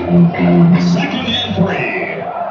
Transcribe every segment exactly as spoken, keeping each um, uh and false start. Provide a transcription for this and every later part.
Second and three.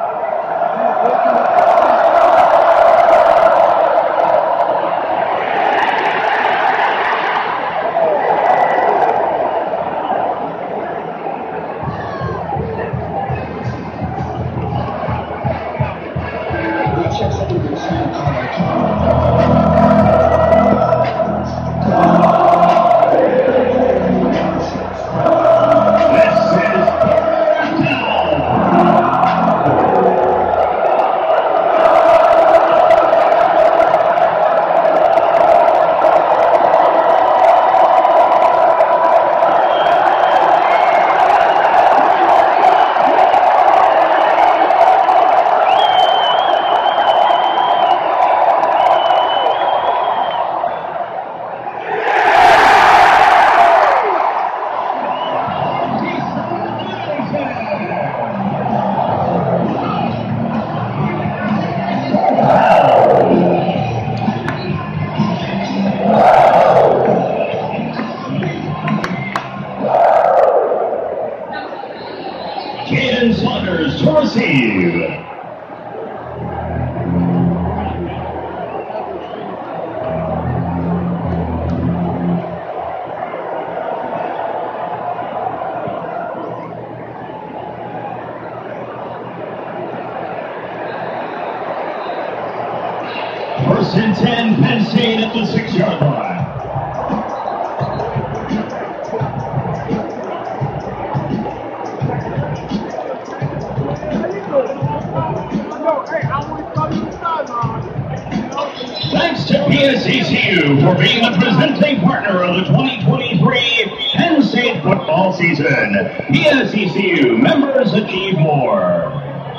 To receive. First and ten, Penn State at the six-yard line. Thanks to P S U for being the presenting partner of the twenty twenty-three Penn State football season. P S U members achieve more.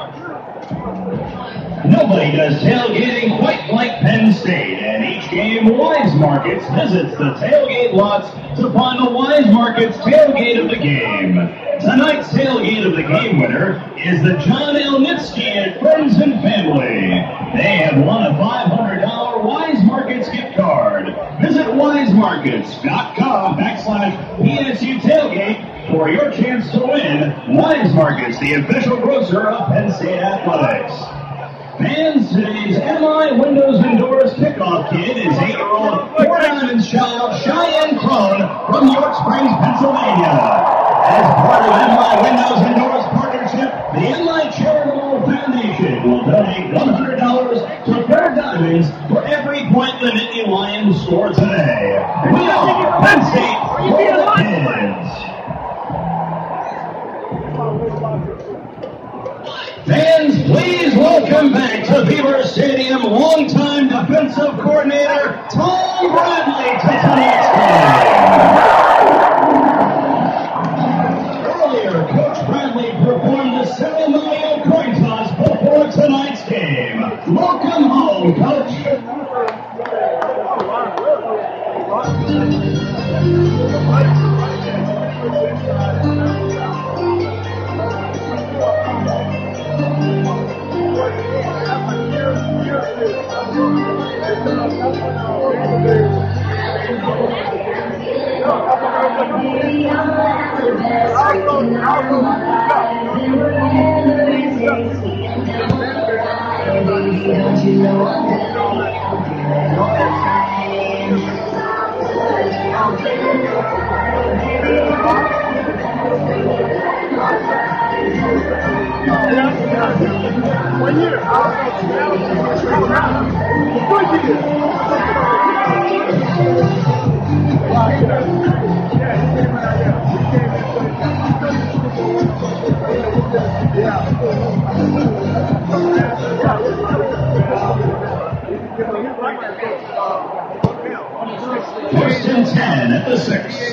Nobody does tailgating quite like Penn State, and each game Wise Markets visits the tailgate lots to find the Wise Markets tailgate of the game. Tonight's tailgate of the game winner is the John Elnitsky and Friends and Family. They have won a five hundred dollar Wise Markets gift card. Visit wisemarkets.com backslash PSU tailgate for your chance to win Wise Markets, the official grocer of Penn State Athletics. Fans, today's M I Windows and Doors Kickoff kid is eight-year-old Four Diamonds child Cheyenne Crone from York Springs, Pennsylvania. As part of M I Windows and Doors partnership, the M I Charitable Foundation will donate one hundred dollars to Four Diamonds for every point the Nittany Lions score today. We are Penn State for the kids. Fans, please welcome back to Beaver Stadium longtime defensive coordinator Tom Bradley to tonight's game. Earlier, Coach Bradley performed the ceremonial coin toss before tonight's game. Welcome home, Coach. One year. First and ten at the six.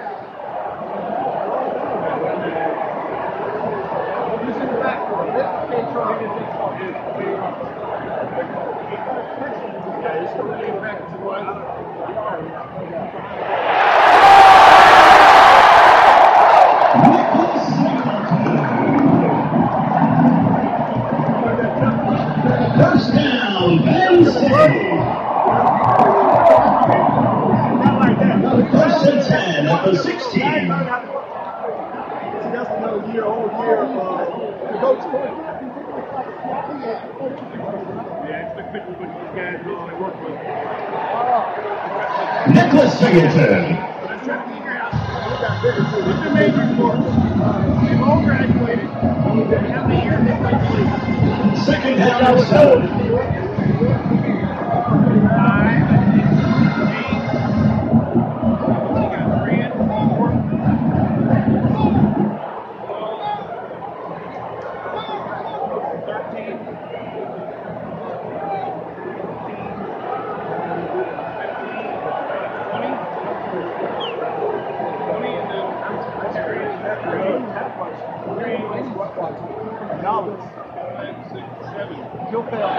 First down, Penn State. First and ten at the sixteen. That's another year, whole year. Nicholas Singleton. What's your major for? They've all graduated. How many years they graduated? Second down and seven. Five, eight. You got three and four. Thirteen. You'll fail.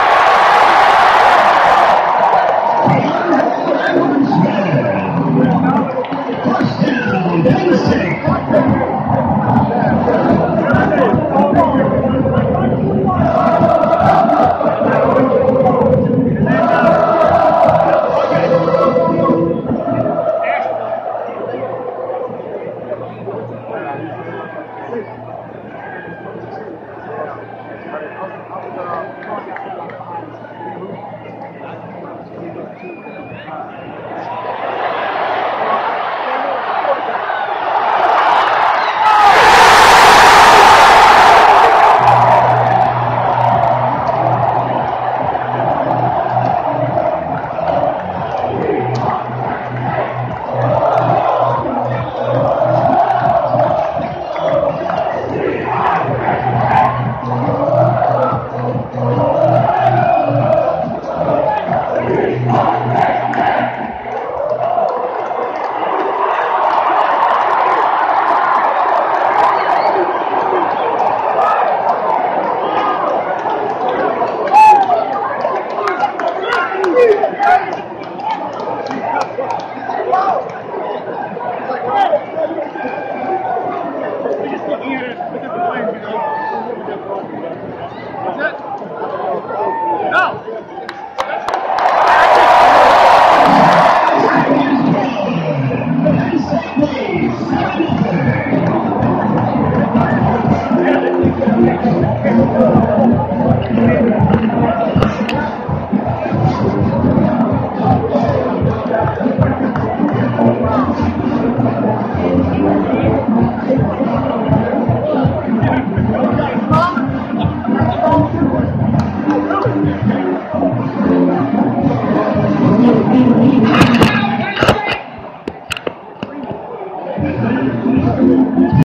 First down, Penn State.